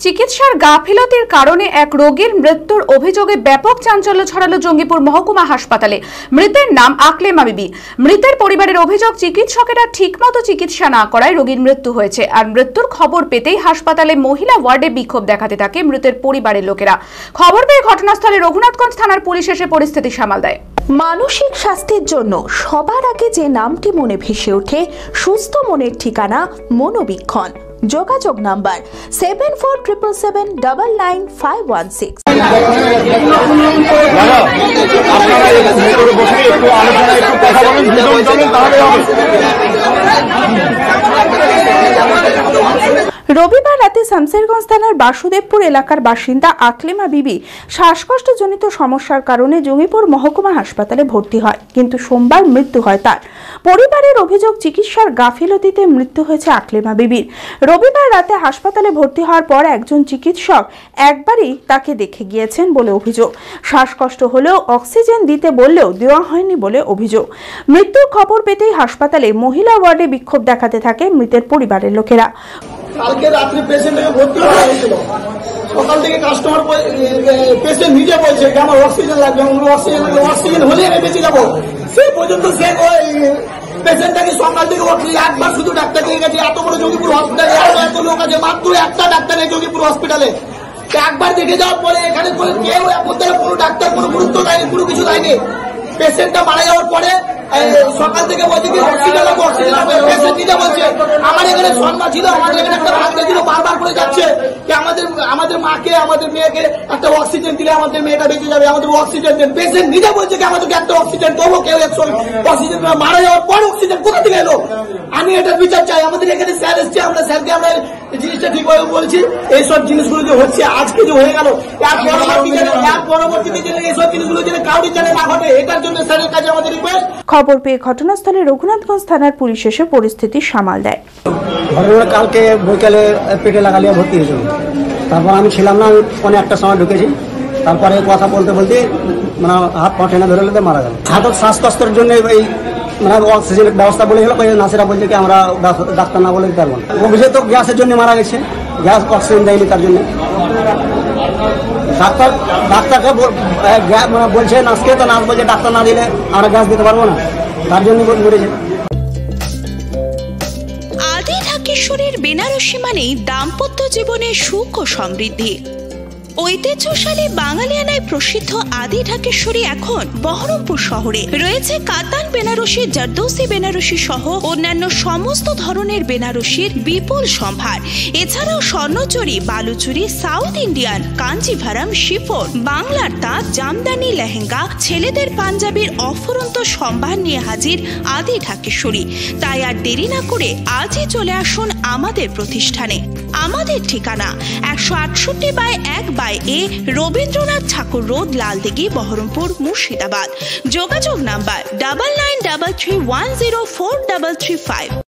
চিকিৎসার গাফিলতির কারণে এক রোগীর মৃত্যুর অভিযোগে ব্যাপক চাঞ্চল্য ছড়ালো জঙ্গিপুর মহকুমা হাসপাতালে। মৃতের নাম আকলেমা বিবি। মৃতের পরিবারের অভিযোগ, চিকিৎসকেরা ঠিকমতো চিকিৎসা না করায় রোগীর মৃত্যু হয়েছে। আর মৃত্যুর খবর পেতেই হাসপাতালে মহিলা ওয়ার্ডে বিক্ষোভ দেখাতে থাকে মৃতের পরিবারের লোকেরা। খবর পেয়ে ঘটনাস্থলে রঘুনাথগঞ্জ থানার পুলিশ এসে পরিস্থিতি সামাল দেয়। মানসিক স্বাস্থ্যের জন্য সবার আগে যে নামটি মনে ভেসে ওঠে, সুস্থ মনের ঠিকানা মনোবীক্ষণ। যোগাযোগ নাম্বার 7477799516। রবিবার রাতে শামসেরগঞ্জ থানার বাসুদেবপুর এলাকার বাসিন্দা আকলেমা বিবি শ্বাসকষ্টজনিত সমস্যার কারণে জঙ্গিপুর মহকুমা হাসপাতালে ভর্তি হয়, কিন্তু সোমবার মৃত্যু হয় তার। পরিবারের অভিযোগ, চিকিৎসার গাফিলতিতে মৃত্যু হয়েছে আকলেমা বিবির। রবিবার রাতে হাসপাতালে ভর্তি হওয়ার পর একজন চিকিৎসক একবারই তাকে দেখে গিয়েছেন বলে অভিযোগ। শ্বাসকষ্ট হলেও অক্সিজেন দিতে বললেও দেওয়া হয়নি বলে অভিযোগ। মৃত্যুর খবর পেতেই হাসপাতালে মহিলা ওয়ার্ডে বিক্ষোভ দেখাতে থাকে মৃতের পরিবারের লোকেরা। কালকে রাত্রে পেশেন্টকে ভর্তি করা হয়েছিল। সকাল থেকে কাস্টমার পেশেন্ট নিজে বলছে যে আমার অক্সিজেন লাগবে, অক্সিজেন হলে আমি বেঁচে যাবো। সেই পর্যন্ত সে ওই পেশেন্টটাকে সকাল থেকে একবার শুধু ডাক্তার দিয়ে গেছে। এত বড় জঙ্গিপুর হসপিটালে এত লোক আছে, মাত্র একটা ডাক্তার নেই জঙ্গিপুর হসপিটালে। একবার দেখে যাওয়ার পরে এখানে কেউ কোনো ডাক্তার কোনো গুরুত্ব দেয়নি, কোনো কিছু দেয়নি। পেশেন্টটা মারা যাওয়ার পরে সকাল থেকে বলছে কি অক্সিজেন লাগবে, অক্সিজেন লাগবে। পেশেন্ট নিজে বলছে আমার এখানে সন্ধ্যা ছিল, আমাদের এখানে একটা ভাগ্নে ছিল, বারবার করে যাচ্ছে যে আমাদের মাকে আমাদের মেয়েকে একটা অক্সিজেন দিলে আমাদের মেয়েটা বেঁচে যাবে, আমাদের অক্সিজেন দেন। পেশেন্ট নিজে বলছে কি আমাদেরকে একটা অক্সিজেন দেবো, কেউ অক্সিজেন মারা যাওয়ার পর অক্সিজেন কোথা থেকে এলো? আমি এটার বিচার চাই। আমাদের এখানে স্যার এসছে, আমরা স্যারকে আমরা জিনিসটা ঠিকভাবে বলছি। এইসব জিনিসগুলো যে হচ্ছে আজকে যে হয়ে গেল, পরবর্তীতে যেন এইসব জিনিসগুলো যেন কাউরি যেন না ঘটে, এটার জন্য স্যারের কাছে আমাদের রিকোয়েস্ট। খবর পেয়ে ঘটনাস্থলে রঘুনাথগঞ্জ থানার পুলিশ এসে পরিস্থিতি সামাল দেয়। ঘটনা কালকে বৈকালে পেটে লাগালিয়া ভর্তি হয়েছিল। তারপর আমি ছিলাম না, আমি পৌনে একটার সময় ঢুকেছি। তারপরে কথা বলতে বলতে মানে হাত পা টেনে ধরে মারা গেল। হাতক শ্বাসকষ্টের জন্য এই মানে অক্সিজেনের ব্যবস্থা বলে গেল, নার্সেরা বলছে কি আমরা ডাক্তার না বলে দিতে পারবো না। অভিযোগ তো গ্যাসের জন্য মারা গেছে, গ্যাস অক্সিজেন দেয়নি তার জন্য। ডাক্তারকে মানে বলছে নার্সকে, তো নার্স বলছে ডাক্তার না দিলে আমরা গ্যাস দিতে পারবো না, তার জন্য মরেছে। আদি ঢাকেশ্বরীর বেনারসি মানেই দাম্পত্য জীবনে সুখ ও সমৃদ্ধি। ঐতিহ্যশালী বাঙালিয়ানায় প্রসিদ্ধ আদি ঢাকেশ্বরী এখন বহরমপুর শহরে রয়েছে। কাতান বেনারসি, জারদৌসি বেনারসি সহ অন্যান্য সমস্ত ধরনের বেনারসির বিপুল সম্ভার। এছাড়াও Swarnachuri, Baluchari, south Indian, Kanjivaram, chiffon, বাংলার তাঁত, জামদানি, লেহেঙ্গা, ছেলেদের পাঞ্জাবির অফুরন্ত সম্ভার নিয়ে হাজির আদি ঢাকেশ্বরী। তাই আর দেরি না করে আজই চলে আসুন আমাদের প্রতিষ্ঠানে। আমাদের ঠিকানা 168/1/A রবীন্দ্রনাথ ঠাকুর রোড, লালদিঘি, বহরমপুর, মুর্শিদাবাদ। যোগাযোগ নাম্বার 9933104335।